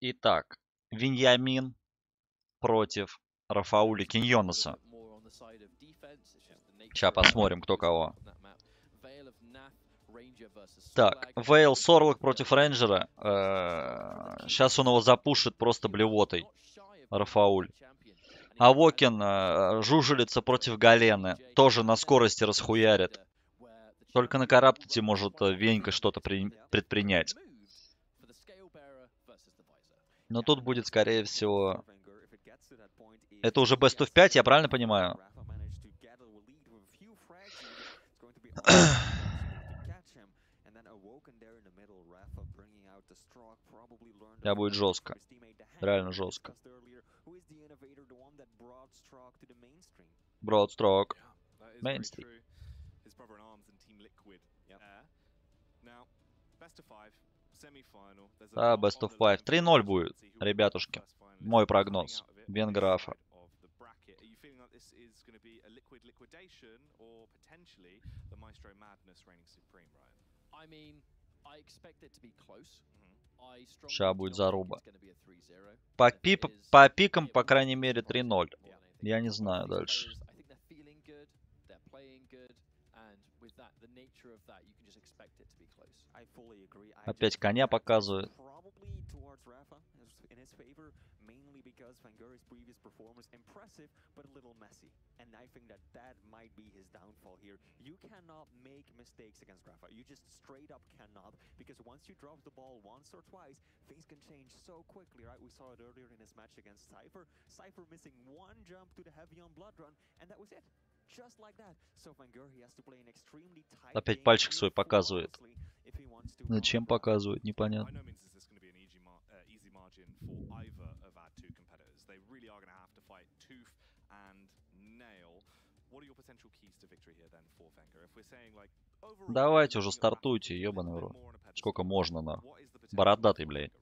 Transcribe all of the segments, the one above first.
Итак, Виньямин против Рафауля Киньонеса. Сейчас посмотрим, кто кого. Так, Вейл Сорлок против Рейнджера. Сейчас он его запушит просто блевотой. Рафауль. А Вокин жужелица против Галены. Тоже на скорости расхуярит. Только на Караптате может Венька что-то предпринять. Но тут будет, скорее всего... Это уже Best of 5, я правильно понимаю? Я будет жестко. Реально жестко. Broadstroke. Мейнстрим. Да, Best of 5. 3-0 будет, ребятушки. Мой прогноз. Венграфа. Сейчас будет заруба. По пикам, по крайней мере, 3-0. Я не знаю дальше. Опять коня показывает. Опять пальчик свой показывает. Зачем показывает, непонятно. Давайте уже стартуйте, ебаный в рот. Сколько можно, нахуй. Бородатый, блядь.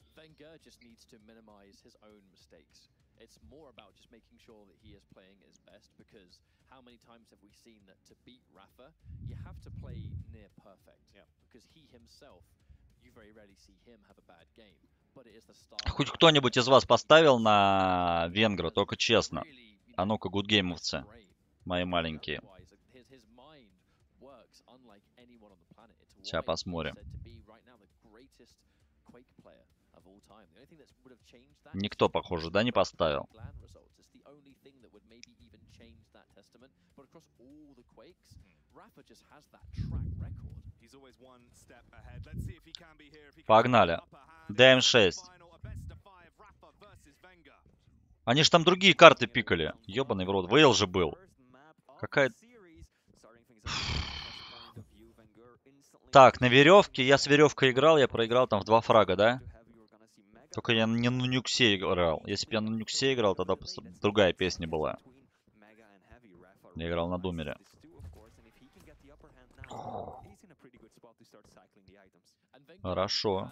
It's more about just making sure that he is playing at his best, because how many times have we seen that to beat Rafa, you have to play near perfect. Yeah. Because he himself, you very rarely see him have a bad game. But it is the start. Хоть кто-нибудь из вас поставил на Венгра, только честно. А ну-ка, гудгеймовцы, мои маленькие. Сейчас посмотрим. Никто, похоже, да, не поставил. Погнали. ДМ6. Они же там другие карты пикали. Ёбаный в рот. Вейл же был. Какая... Так, на веревке. Я с веревкой играл. Я проиграл там в 2 фрага, да? Только я не на нюксе играл. Если бы я на нюксе играл, тогда другая песня была. Я играл на думере. Хорошо.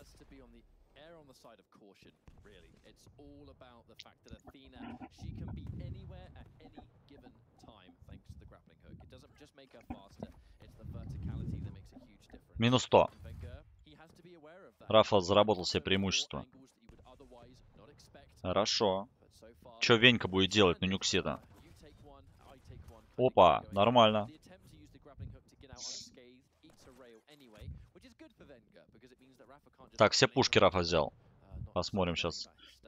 Минус 100. Рафа заработал себе преимущество. Хорошо. Чё Венька будет делать на нюксе-то? Опа, нормально. Так, все пушки Рафа взял. Посмотрим сейчас.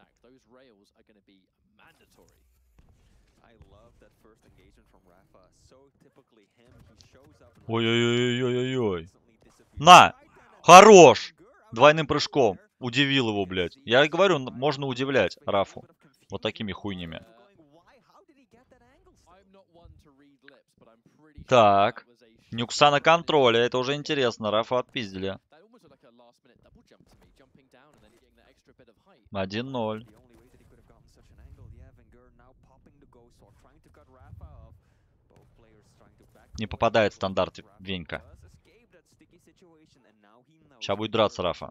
Ой-ой-ой-ой-ой-ой. На! Хорош! Двойным прыжком. Удивил его, блядь. Я говорю, можно удивлять Рафу. Вот такими хуйнями. Так. Нюкса на контроле. Это уже интересно. Рафа отпиздили. 1-0. Не попадает в стандарт Венька. Сейчас будет драться Рафа.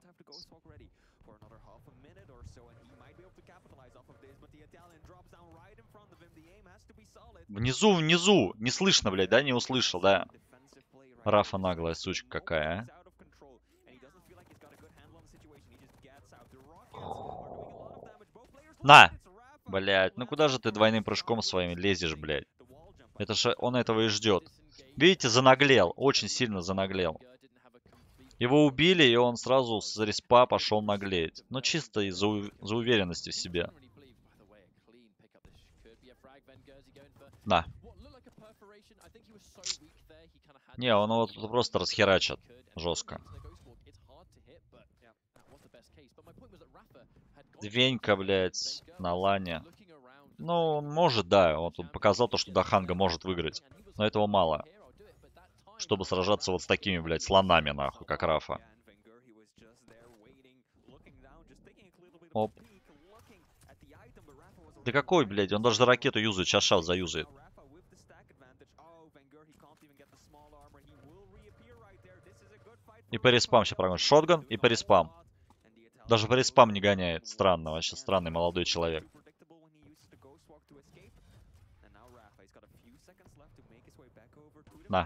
Внизу, внизу. Не слышно, блядь, да? Не услышал, да? Рафа наглая сучка какая, а? На! Блядь, ну куда же ты двойным прыжком своим лезешь, блядь? Это же он этого и ждет. Видите, занаглел. Очень сильно занаглел. Его убили, и он сразу с респа пошел наглеть. Ну, чисто из-за уверенности в себе. На. Не, он его тут просто расхерачит. Жестко. Венька, блядь, на лане. Ну, он может, да. Он тут показал то, что Даханга может выиграть. Но этого мало. Чтобы сражаться вот с такими, блядь, слонами, нахуй, как Рафа. Оп. Да какой, блядь? Он даже ракету юзает. Сейчас шаут заюзает. И по респам сейчас прогонит. Шотган и по респам. Даже по респам не гоняет. Странно, вообще странный молодой человек. На.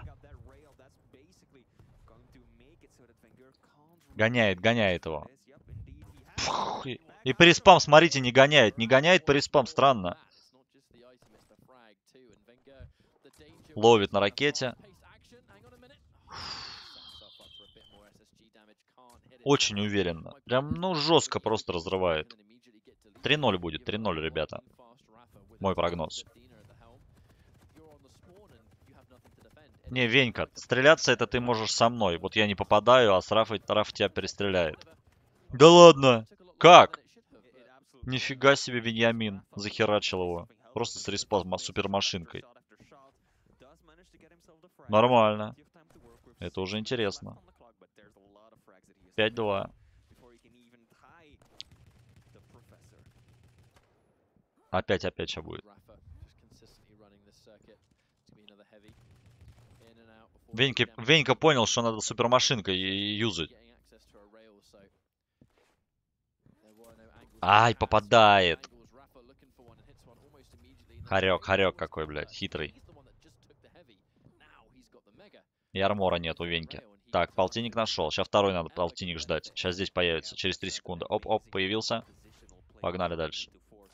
Гоняет, гоняет его. Фух, и по респам, смотрите, не гоняет. Не гоняет по респам, странно. Ловит на ракете. Очень уверенно. Прям, ну, жестко просто разрывает. 3-0 будет. 3-0, ребята. Мой прогноз. Не, Венька, стреляться это ты можешь со мной. Вот я не попадаю, а с Рафой Раф тебя перестреляет. Да ладно? Как? Нифига себе, Веньямин. Захерачил его. Просто с респазма супермашинкой. Нормально. Это уже интересно. 5-2. Опять сейчас будет. Венька понял, что надо супермашинкой юзать. Ай, попадает. Хорек какой, блядь, хитрый. И армора нет у Веньки. Так, полтинник нашел. Сейчас второй надо полтинник ждать. Сейчас здесь появится. Через 3 секунды. Оп-оп, появился. Погнали дальше.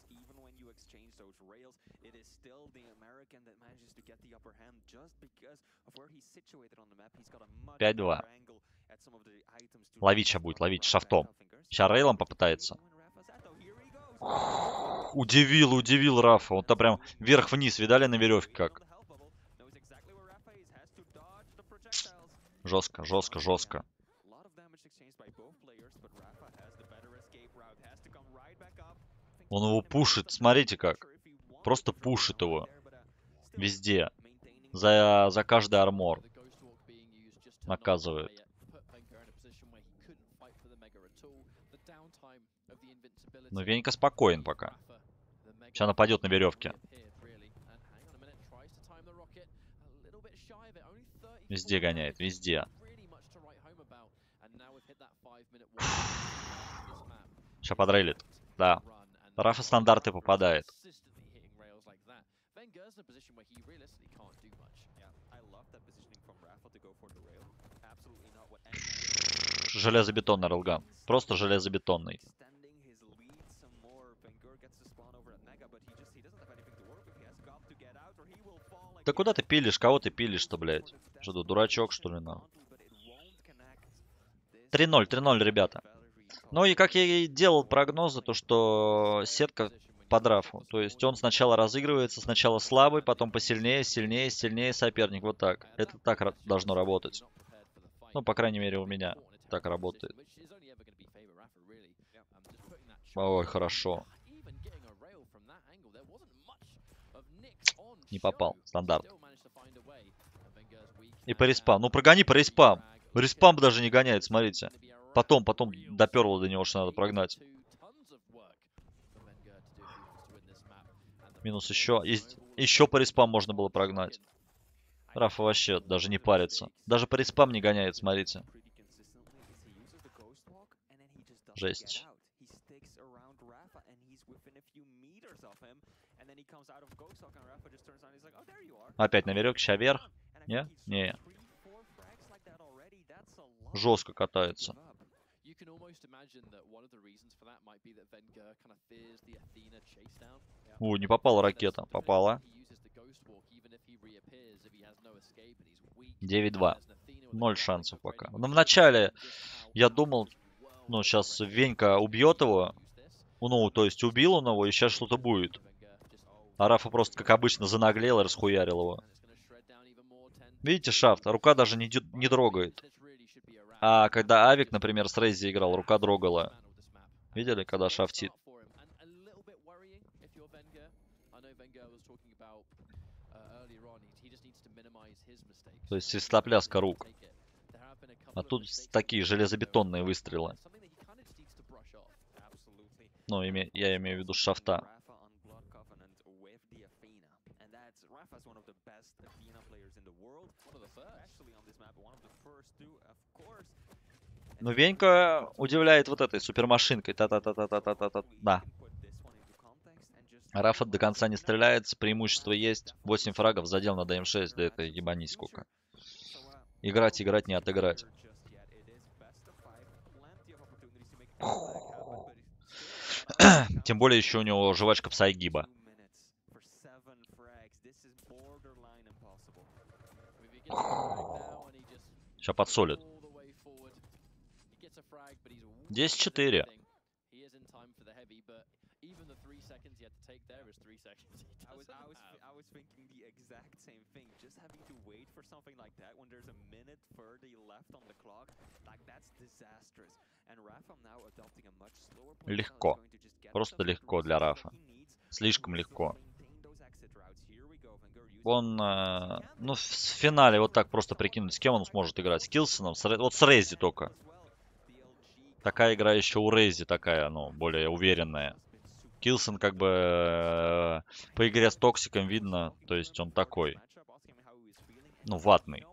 5-2. Ловить сейчас будет, ловить шафтом. Сейчас рейлом попытается. Удивил Рафа. Он-то прям вверх-вниз, видали на веревке как? Жестко. Он его пушит, смотрите как. Просто пушит его. Везде. За каждый армор. Наказывает. Но Венька спокоен пока. Сейчас нападет на веревке. Везде гоняет, везде. Сейчас подрейлит. Да. Рафа стандарты попадает. Железобетонный рейлган. Просто железобетонный. Да куда ты пилишь? Кого ты пилишь-то, блядь? Что ты, дурачок, что ли, нахуй? 3-0, ребята. Ну и как я и делал прогнозы, то что сетка по драфу. То есть он сначала разыгрывается, сначала слабый, потом посильнее, сильнее соперник. Вот так. Это так должно работать. Ну, по крайней мере, у меня так работает. Ой, хорошо. Не попал. Стандарт. И по респам. Ну, прогони по респам. Респам даже не гоняет, смотрите. Потом доперло до него, что надо прогнать. Минус еще. Еще по респам можно было прогнать. Рафа вообще даже не парится. Даже по респам не гоняет, смотрите. Жесть. Опять на веревке, ща вверх. Не? Не. Жестко катается. О, не попала ракета. Попала. 9-2. 0 шансов пока. Но вначале я думал, ну, сейчас Венька убьет его. Ну, то есть убил он его, и сейчас что-то будет. А Рафа просто, как обычно, занаглел и расхуярил его. Видите, шафт? Рука даже не трогает. А когда Авик, например, с Рейзи играл, рука дрогала. Видели, когда шафтит? То есть свистопляска рук. А тут такие железобетонные выстрелы. Ну, я имею в виду шафта. Но Венька удивляет вот этой супермашинкой. Та-та-та-та-та-та-та-та. Да. Рафа до конца не стреляется, преимущество есть. 8 фрагов, задел на ДМ6, да это ебанись сколько. Играть, не отыграть. Тем более еще у него жвачка псайгиба. Сейчас подсолит. 10-4. Легко. Просто легко для Рафа. Слишком легко. Он, ну, в финале вот так просто прикинуть, с кем он сможет играть. С Килсоном, вот с Рейзи только. Такая игра еще у Рейзи такая, ну, более уверенная. Килсон как бы по игре с Токсиком видно, то есть он такой, ну, ватный.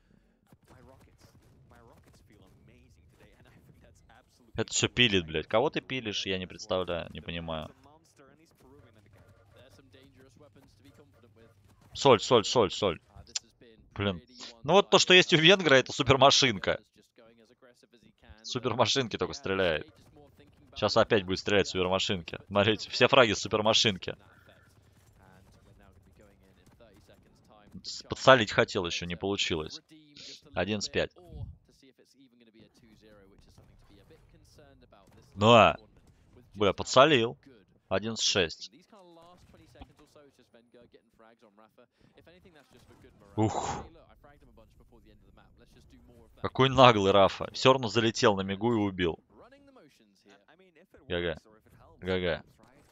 Это все пилит, блядь. Кого ты пилишь, я не представляю, не понимаю. Соль. Блин. Ну вот то, что есть у Венгра, это супермашинка. Супермашинки только стреляет. Сейчас опять будет стрелять супермашинки. Смотрите, все фраги супермашинки. Подсолить хотел еще, не получилось. 11-5. Да. Бля, подсолил. 11-6. Ух. Какой наглый Рафа. Все равно залетел на мигу и убил. ГГ.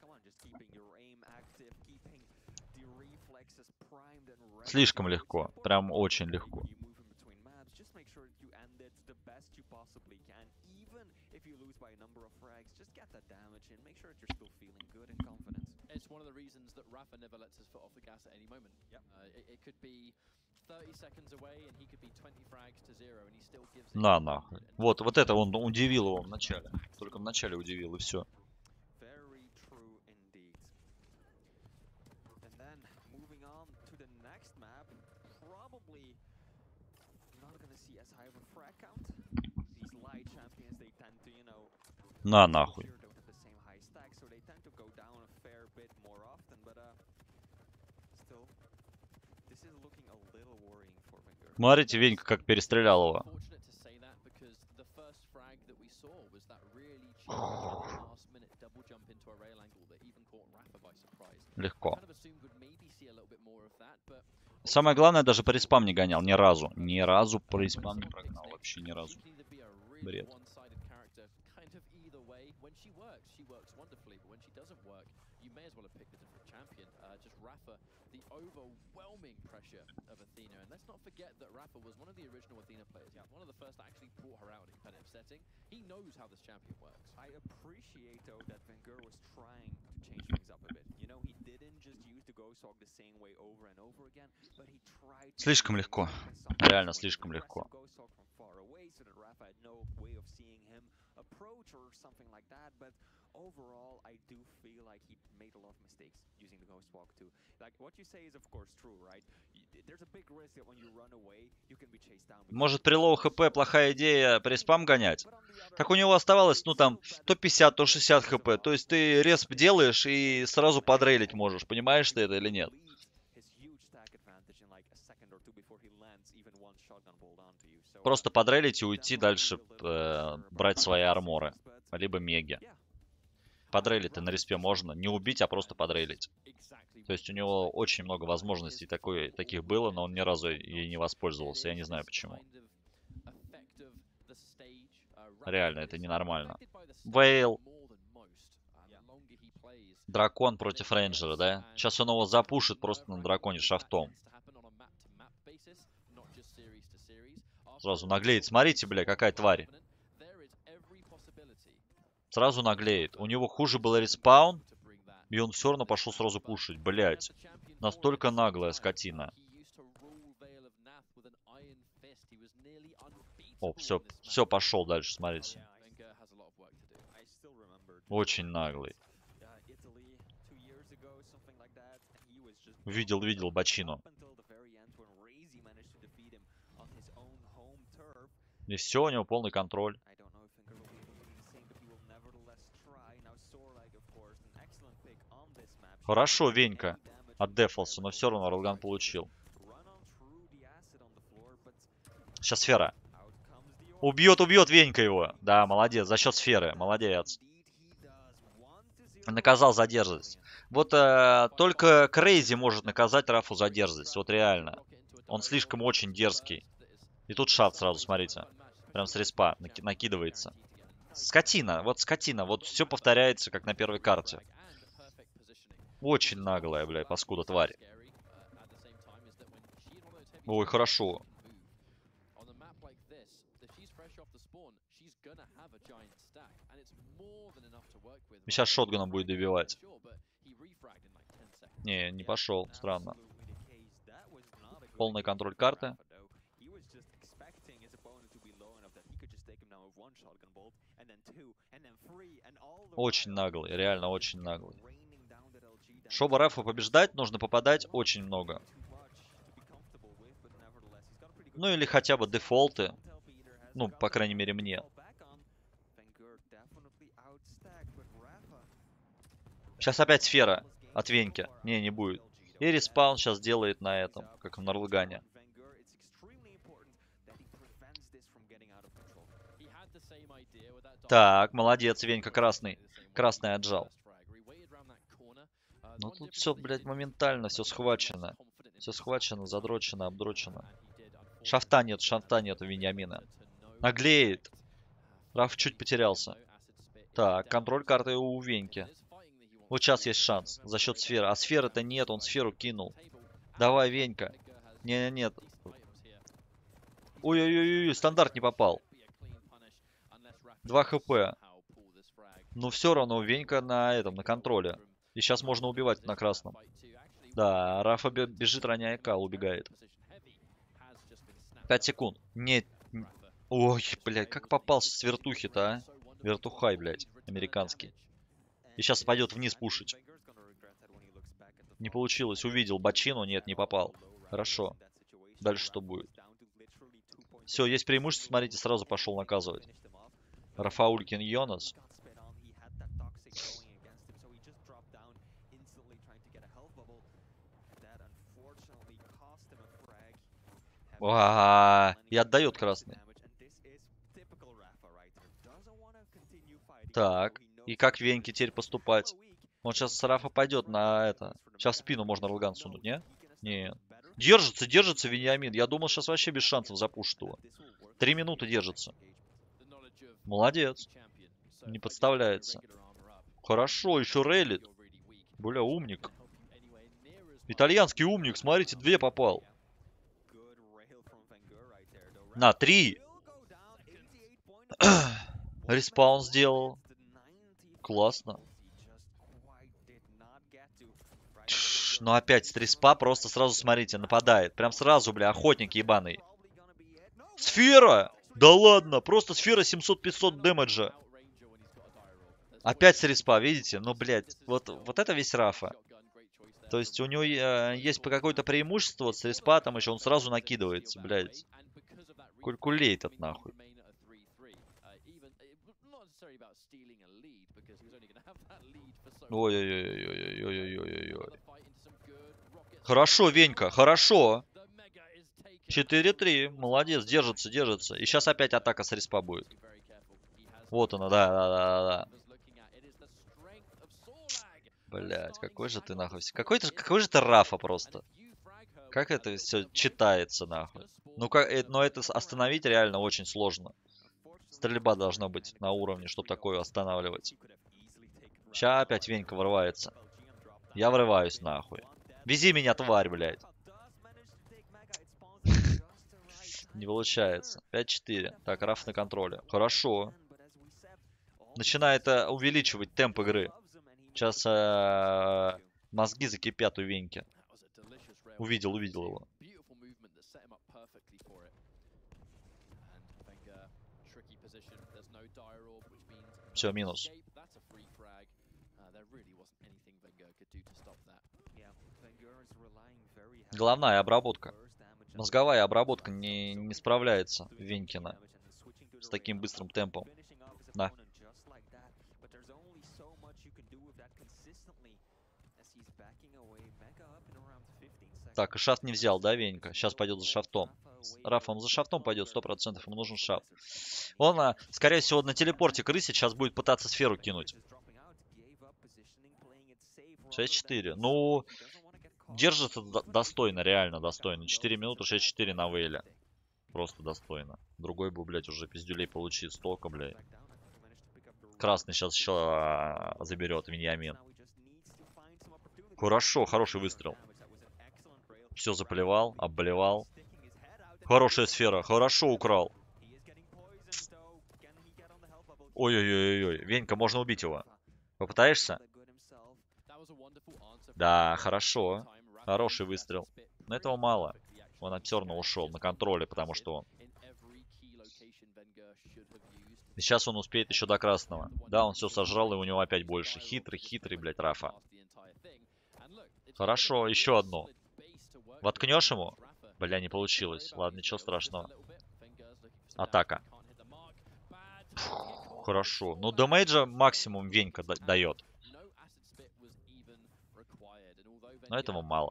Слишком легко. Прям очень легко. На, нахуй. Вот это он удивил его в начале. Только в начале удивил, и все. На, нахуй. Смотрите, Венька как перестрелял его. Легко. Самое главное, даже по респам не гонял. Ни разу. Ни разу по респам не прогнал. Вообще ни разу. Бред. Слишком легко. Реально слишком легко. Может, при лоу хп плохая идея преспам гонять? Так у него оставалось, ну там, то 50, то 60 хп. То есть ты респ делаешь и сразу подрейлить можешь. Понимаешь ты это или нет? Просто подрейлить и уйти дальше, брать свои арморы. Либо меги. Подрейлить на респе можно. Не убить, а просто подрейлить. То есть у него очень много возможностей таких было, но он ни разу ей не воспользовался. Я не знаю почему. Реально, это ненормально. Вейл. Дракон против рейнджера, да? Сейчас он его запушит просто на драконе шафтом. Сразу наглеет. Смотрите, бля, какая тварь. Сразу наглеет. У него хуже был респаун. И он все равно пошел сразу пушить. Блять. Настолько наглая скотина. О, все, пошел дальше, смотрите. Очень наглый. Видел бочину. И все, у него полный контроль. Хорошо, Венька отдефался, но все равно Ролган получил. Сейчас сфера. Убьет Венька его. Да, молодец, за счет сферы. Молодец. Наказал за дерзость. Вот только Крейзи может наказать Рафу за дерзость. Вот реально. Он слишком очень дерзкий. И тут шафт сразу, смотрите. Прям с респа накидывается. Скотина. Вот все повторяется, как на первой карте. Очень наглая, бля, паскуда тварь. Ой, хорошо. Сейчас шотганом будет добивать. Не пошел. Странно. Полный контроль карты. Очень наглый, реально очень наглый. Чтобы Рафу побеждать, нужно попадать очень много. Ну или хотя бы дефолты. Ну, по крайней мере, мне. Сейчас опять сфера от Веньки. Не будет. И респаун сейчас делает на этом, как в Норлгане. Так, молодец, Венька красный. Красный отжал. Ну тут все, блядь, моментально, все схвачено. Все схвачено, задрочено, обдрочено. Шафта нет у Вениамина. Наглеет. Раф чуть потерялся. Так, контроль карты у Веньки. Вот сейчас есть шанс за счет сферы. А сферы-то нет, он сферу кинул. Давай, Венька. Нет. Ой-ой-ой, стандарт не попал. 2 хп. Но все равно Венька на контроле. И сейчас можно убивать на красном. Да, Рафа бежит, роняя кал, убегает. 5 секунд. Нет. Ой, блядь, как попался с вертухи-то, а? Вертухай, блядь, американский. И сейчас пойдет вниз пушить. Не получилось. Увидел бочину. Нет, не попал. Хорошо. Дальше что будет? Все, есть преимущество. Смотрите, сразу пошел наказывать. Рафаулькин Йонас. И отдает красный. Так. И как Веньке теперь поступать? Он сейчас с Рафа пойдет на это. Сейчас в спину можно Ролган сунуть, не? Не. Держится Вениамин. Я думал, сейчас вообще без шансов запушит его. 3 минуты держится. Молодец. Не подставляется. Хорошо, еще рейлит. Бля, умник. Итальянский умник. Смотрите, 2 попал. На, 3. Респаун сделал. Классно. Ну опять с респа просто сразу, смотрите, нападает. Прям сразу, бля, охотник ебаный. Сфера! Да ладно, просто сфера 700-500 дэмэджа. Опять с респа, видите? Ну, блядь, вот это весь Рафа. То есть у него есть по какое-то преимущество вот с респа, там еще он сразу накидывается, блядь. Кулькулей этот нахуй. Ой-ой-ой-ой-ой-ой-ой-ой-ой. Хорошо, Венька, хорошо. 4-3, молодец, держится, держится. И сейчас опять атака с респа будет. Вот она, да. Блять, какой же ты нахуй. Какой же ты Рафа просто. Как это все читается нахуй. Ну как, но это остановить реально очень сложно. Стрельба должна быть на уровне, чтобы такое останавливать. Сейчас опять Венька врывается. Я врываюсь нахуй. Вези меня, тварь, блядь. Не получается. 5-4. Так, Раф на контроле. Хорошо. Начинает увеличивать темп игры. Сейчас мозги закипят у Веньки. Увидел его. Все, минус. Головная обработка. Мозговая обработка не справляется Венькина с таким быстрым темпом. Да. Так, и шафт не взял, да, Венька? Сейчас пойдет за шафтом. Раф, он за шафтом пойдет, 100%, ему нужен шафт. Он, скорее всего, на телепорте крысе сейчас будет пытаться сферу кинуть. 6-4. Ну, держится достойно, реально достойно. 4 минуты, 6-4 на Вейле. Просто достойно. Другой бы, блядь, уже пиздюлей получит столько, блядь. Красный сейчас еще заберет Виньямин. Хорошо, хороший выстрел. Все заплевал, обблевал. Хорошая сфера, хорошо украл. Ой-ой-ой-ой. Венька, можно убить его. Попытаешься? Да, хорошо. Хороший выстрел. Но этого мало. Он все равно ушел на контроле, потому что он... И сейчас он успеет еще до красного. Да, он все сожрал, и у него опять больше. Хитрый, блядь, Рафа. Хорошо, еще одну. Воткнешь ему? Бля, не получилось. Ладно, ничего страшного. Атака. Фух, хорошо. Ну, дэмэджа максимум Венька дает. Но этого мало.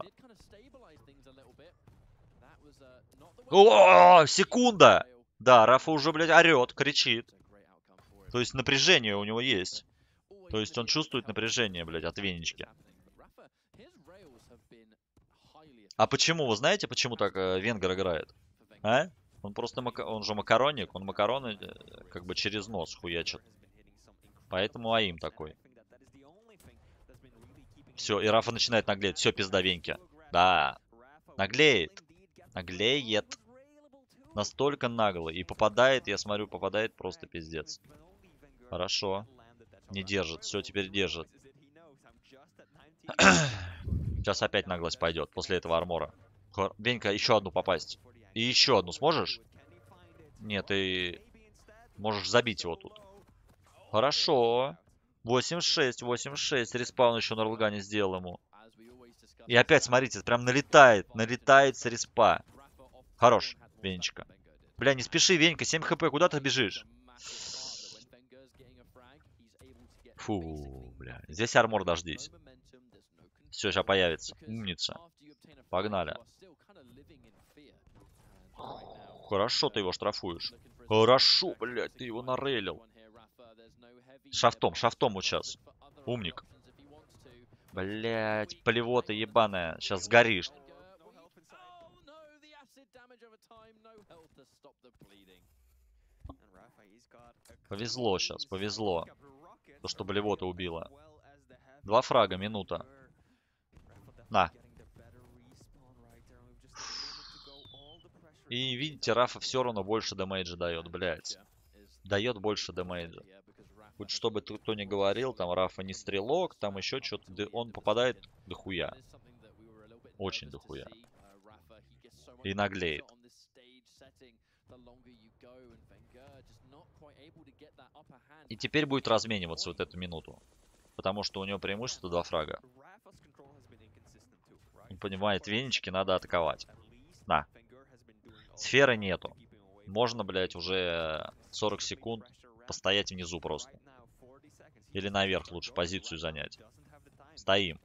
О, секунда! Да, Рафа уже, блядь, орет, кричит. То есть напряжение у него есть. То есть он чувствует напряжение, блядь, от Венечки. А почему? Вы знаете, почему так Венгер играет? А? Он просто, он же макароник, он макароны как бы через нос хуячит. Поэтому АИМ такой. Все, и Рафа начинает наглеть. Все, пизда Веньки. Да. Наглеет. Наглеет. Настолько нагло. И попадает, я смотрю, попадает просто пиздец. Хорошо. Не держит. Все, теперь держит. Сейчас опять наглость пойдет после этого армора. Венька, еще одну попасть. И еще одну сможешь? Нет, ты можешь забить его тут. Хорошо. 8-6, 8-6. Респаун еще на Рлгане сделал ему. И опять, смотрите, прям налетает. Налетает с респа. Хорош, Венечка. Бля, не спеши, Венька, 7 хп, куда ты бежишь? Фу, бля. Здесь армор дождись. Все, сейчас появится. Умница. Погнали. Хорошо ты его штрафуешь. Хорошо, блядь, ты его нарейлил. Шафтом вот сейчас. Умник. Блядь, полевота ебаная. Сейчас сгоришь. Повезло сейчас, повезло. То, что блевота убила. 2 фрага, минута. На. И видите, Рафа все равно больше дэмэджа дает, блядь. Дает больше дэмэджа. Хоть что бы кто ни говорил, там Рафа не стрелок, там еще что-то. Он попадает дохуя. Очень дохуя. И наглеет. И теперь будет размениваться вот эту минуту. Потому что у него преимущество 2 фрага. Он понимает, венички надо атаковать. На. Сферы нету. Можно, блядь, уже 40 секунд постоять внизу просто. Или наверх лучше позицию занять. Стоим.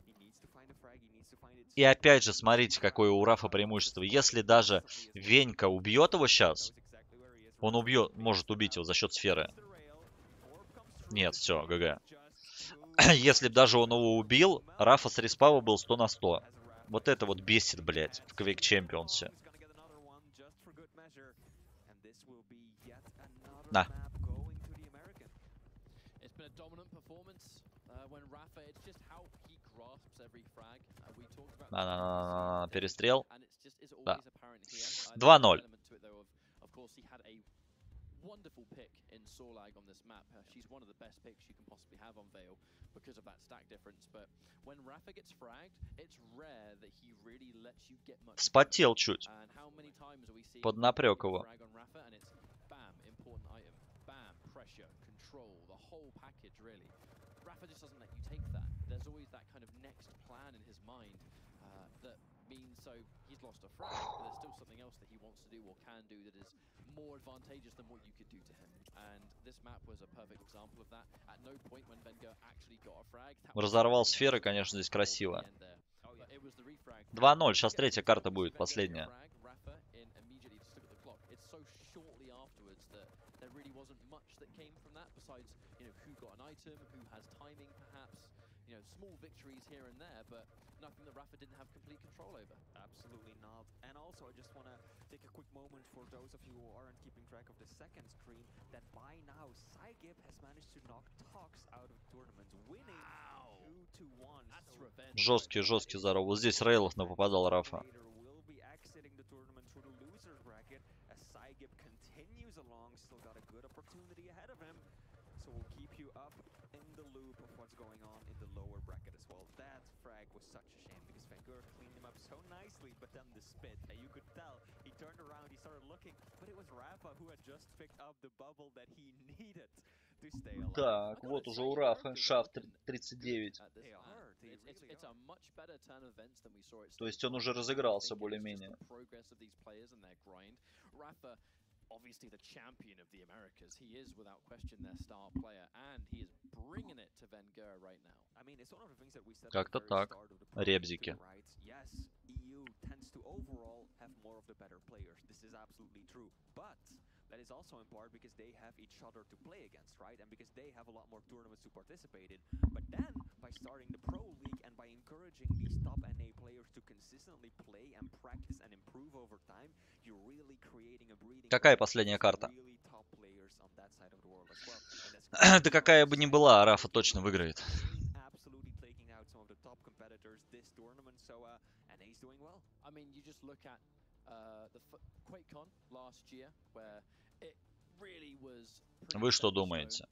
И опять же, смотрите, какое у Рафа преимущество. Если даже Венька убьет его сейчас, он убьет, может убить его за счет сферы. Нет, все, ГГ. Если бы даже он его убил, Рафа с респава был 100 на 100. Вот это вот бесит, блядь, в Quake Championship. На. На. Перестрел. Да. 2-0. Wonderful pick in Sorlag on this map. She's one of the best picks you can possibly have on Vale because of that stack difference. But when Rafa gets fragged, it's rare that he really lets you get much. Вспотел чуть. Поднапрёк его. Bam, important item. Bam, pressure, control, the whole package really. Rafa just doesn't let you take that. There's always that kind of next plan in his mind that means so he's lost a frag, but there's still something else that he wants to do or can do that is more advantageous than what you could do to him. And this map was a perfect example of that. At no point when Venga actually got a frag. Разорвал сферы, конечно, здесь красиво. 2-0, сейчас третья карта будет, последняя. Small victories here and there, but nothing that Rafa didn't have complete control over. Absolutely not. And also, I just want to take a quick moment for those of you who aren't keeping track of the second screen, that by now, Saigib has managed to knock Tox out of tournaments, winning 2-1. That's revenge. Жесткий здоров. Вот здесь Рейлов нападал Рафа. But then the spit, and you could tell he turned around, he started looking, but it was Rafa who had just picked up the bubble that he needed to stay alive. Так, вот уже у Рафа шафт 39. То есть он уже разыгрался более-менее. Obviously the champion of the Americas. He is without question their star player, and he is bringing it to Venga right now. I mean, it's one of the things that we said. Как-то так. Ребзики. Yes, EU tends to overall have more of the better players. This is absolutely true. But that is also in part because they have each other to play against, right? And because they have a lot more tournaments to participate in. But then, by starting the Pro League and by encouraging these top NA players to consistently play and practice and improve over time, you're really creating a breeding. Какая последняя карта? Да какая бы ни была, Рафа точно выиграет. Вы что думаете?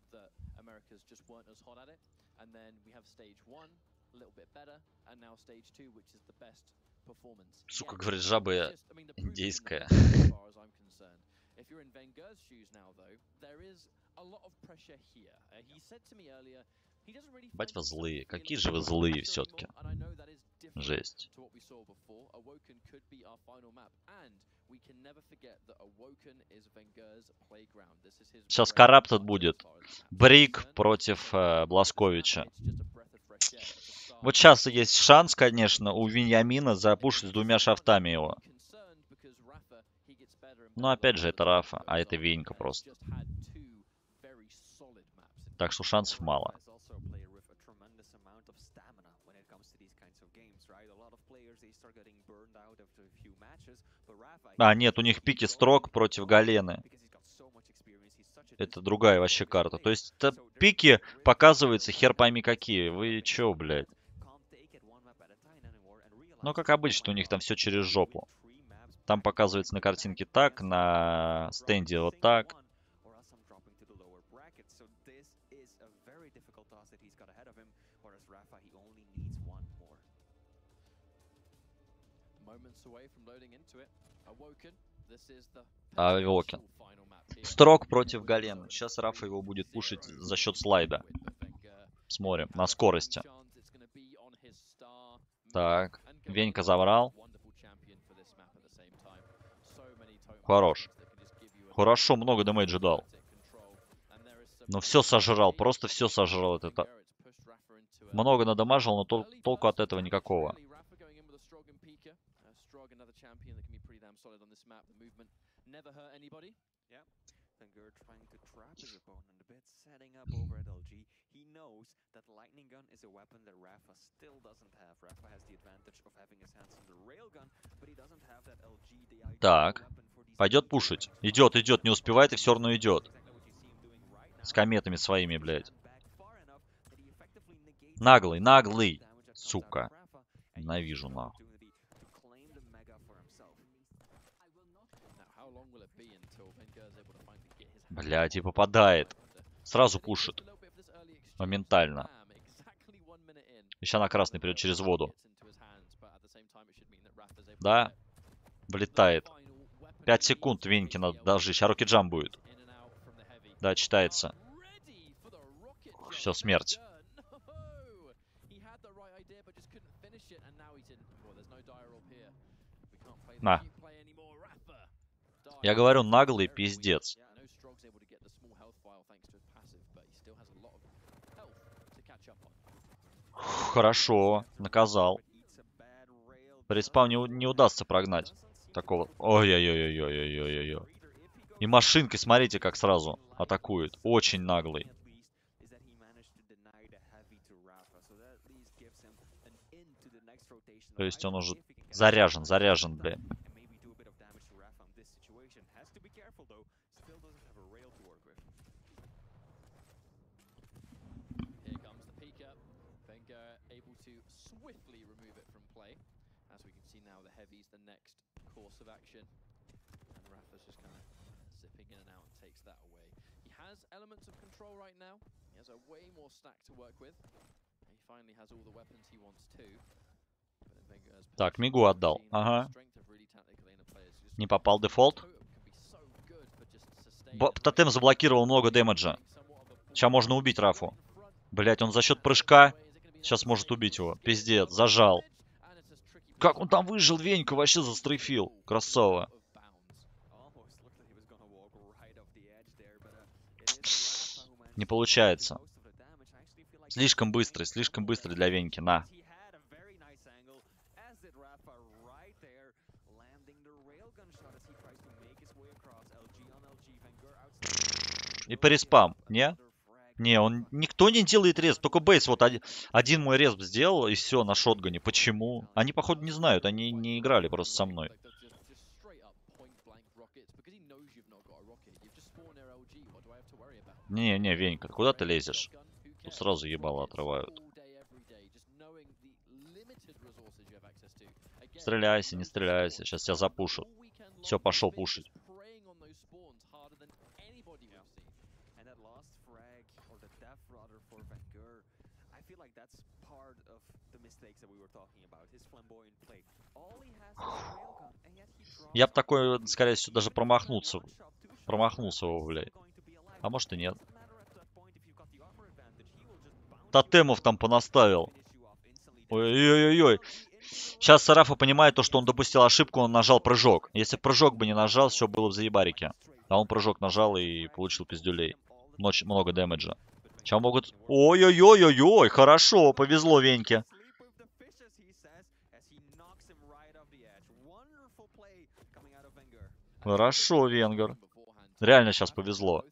Сука, говорит, жаба индейская. Бать вы злые. Какие же вы злые все-таки. Жесть. Сейчас Караптед будет. Брик против Бласковича. Вот сейчас есть шанс, конечно, у Виньямина запушить с 2 шафтами его. Но опять же, это Рафа, а это Венька просто. Так что шансов мало. А, нет, у них пики строк против Галены. Это другая вообще карта. То есть пики показываются хер пойми какие. Вы чё, блядь? Ну, как обычно, у них там все через жопу. Там показывается на картинке так, на стенде вот так. Авиокин. Строк против Галена. Сейчас Рафа его будет пушить за счет слайда. Смотрим. На скорости. Так. Венька забрал. Хорош. Хорошо, много дэмэджа дал. Но все сожрал. Просто все сожрал. Это... Много надамажил, но толку от этого никакого. Wenger trying to trap his opponent a bit, setting up over at LG. He knows that Lightning Gun is a weapon that Rafa still doesn't have. Rafa has the advantage of having his hands on the railgun, but he doesn't have that LG. Так, пойдет пушить. Идет, идет, не успевает и все равно идет. С кометами своими, блядь. Наглый, наглый. Сука. Ненавижу, нахуй. Блядь, и попадает. Сразу пушит. Моментально. И сейчас на красный придет через воду. Да. Влетает. 5 секунд Веньке надо дожить. Сейчас рокет-джамп будет. Да, читается. Все, смерть. На. Я говорю, наглый пиздец. Хорошо, наказал. Респаун не удастся прогнать такого. Ой-ой-ой-ой-ой-ой-ой-ой. И машинкой, смотрите, как сразу атакует. Очень наглый. То есть он уже заряжен, блядь. Elements of control right now. He has a way more stack to work with. He finally has all the weapons he wants to. Так, Мигу отдал. Ага. Не попал дефолт. Тотем заблокировал много дэмэджа. Сейчас можно убить Рафу. Блять, он за счет прыжка сейчас может убить его. Пиздец, зажал. Как он там выжил, Венька вообще застрейфил. Красава. Не получается. Слишком быстрый для Веньки. На. И по респам. Не? Не, никто не делает респ. Только Бейс вот один мой респ сделал, и все, на шотгане. Почему? Они, походу, не знают. Они не играли просто со мной. Не, Венька, куда ты лезешь? Тут сразу ебало отрывают. Стреляйся, не стреляйся. Сейчас тебя запушат. Все, пошел пушить. Я бы такой, скорее всего, даже промахнулся. Промахнулся его, блядь. А может и нет. Тотемов там понаставил. Ой-ой-ой-ой. Сейчас Рафа понимает то, что он допустил ошибку, он нажал прыжок. Если прыжок бы не нажал, все было в заебарике. А он прыжок нажал и получил пиздюлей. Много дэмэджа. Сейчас могут... Ой-ой-ой-ой-ой, хорошо, повезло Веньке. Хорошо, Венгер. Реально сейчас повезло.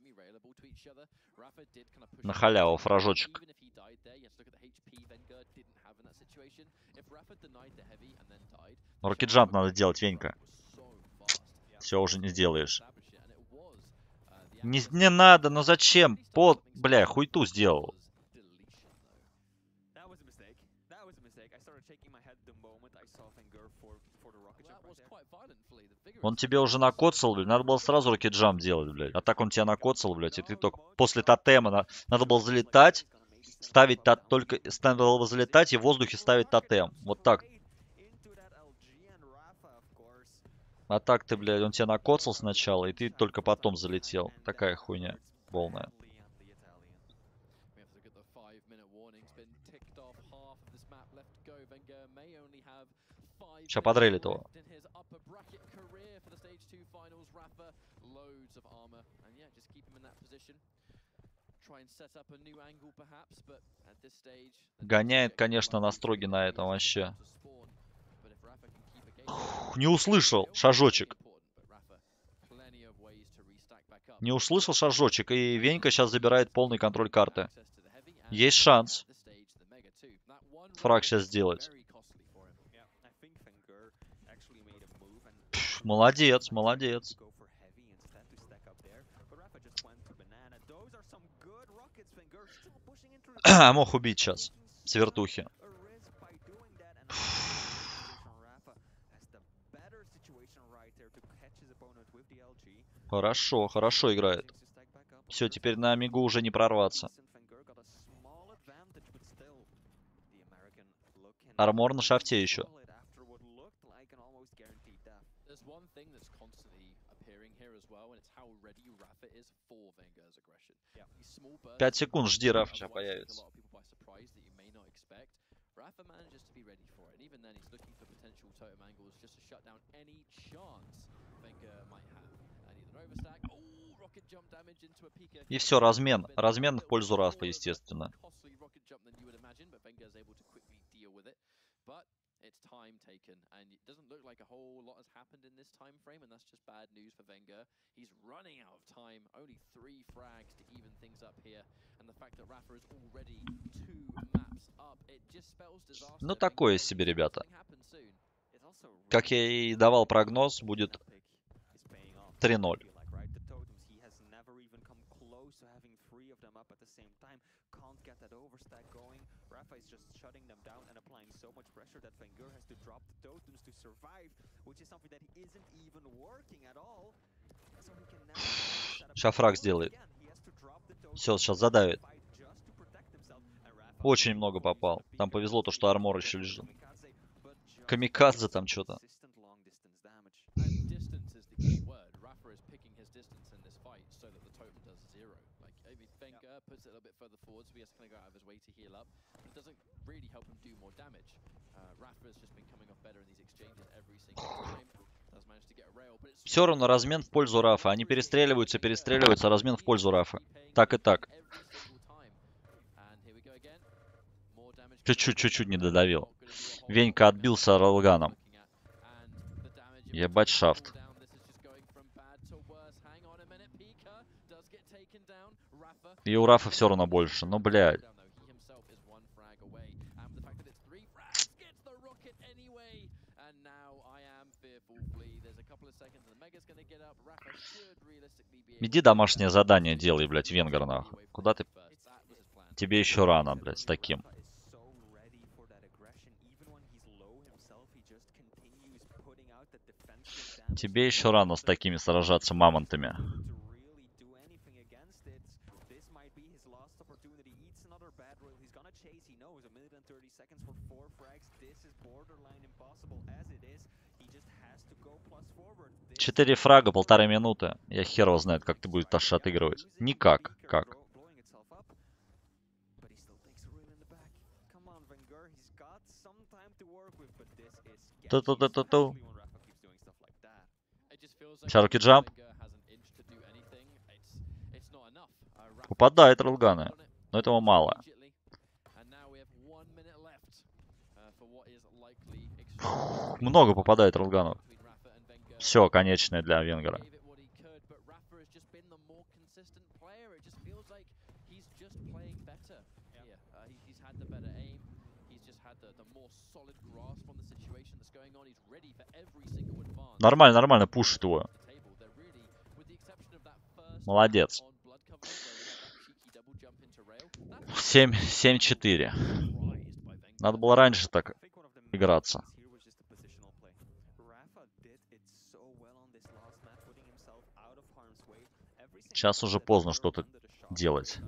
На халяву, фражочек. Рокет-джамп надо делать, Венька. Все уже не сделаешь. Не надо, но зачем? Бля, хуйту сделал. Он тебе уже накоцал, блядь. Надо было сразу рокет-джамп делать, блядь. А так он тебя накоцал, блядь. И ты только после тотема надо было залетать. Ставить только... Надо было залетать и в воздухе ставить тотем. Вот так. А так ты, блядь, он тебя накоцал сначала, и ты только потом залетел. Такая хуйня полная. Сейчас подрелит его. Гоняет, конечно, на строге на этом вообще. Не услышал шажочек. Не услышал шажочек, и Венька сейчас забирает полный контроль карты. Есть шанс фраг сейчас сделать. Молодец, молодец. А мог убить сейчас с вертухи. Хорошо, хорошо играет. Все, теперь на мигу уже не прорваться. Армор на шафте еще. 5 секунд, жди, Раф сейчас появится. И все, размен. Размен в пользу Рафа, естественно. It's time taken, and it doesn't look like a whole lot has happened in this time frame, and that's just bad news for Wenger. He's running out of time, only 3 frags to even things up here, and the fact that Rafa is already 2 maps up, it just spells disaster. Ну такое себе, ребята. Как я и давал прогноз, будет 3-0. Rafa is just shutting them down and applying so much pressure that Wenger has to drop the totems to survive, which is something that isn't even working at all. So he can now сейчас фраг сделает. Все, сейчас задавит. Очень много попал. Там повезло то, что армор еще лежит. Камикадзе там что-то. Все равно размен в пользу Рафа. Они перестреливаются, размен в пользу Рафа. Так и так. Чуть-чуть не додавил. Венька отбился ролганом. Ебать шафт. И у Рафа все равно больше. Ну, блядь. Иди домашнее задание делай, блядь, Венгер, нахуй. Куда ты? Тебе еще рано, блядь, с таким. Тебе еще рано с такими сражаться мамонтами. Четыре фрага, 1,5 минуты. Я хер его знает, как ты будешь Таша отыгрывать. Никак. Как? Ту-ту-ту-ту-ту. Сейчас руки джамп. Попадает ролганы. Но этого мало. Фух, много попадает ролганов. Все, конечное для Венгера. Нормально, пушит его. Молодец. 7-4. Надо было раньше так играться. Сейчас уже поздно что-то делать.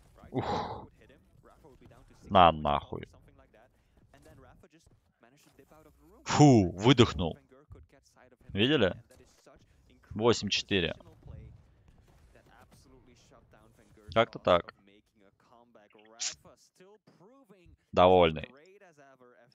Ух. На нахуй. Фу, выдохнул. Видели? 8-4. Как-то так. Довольный.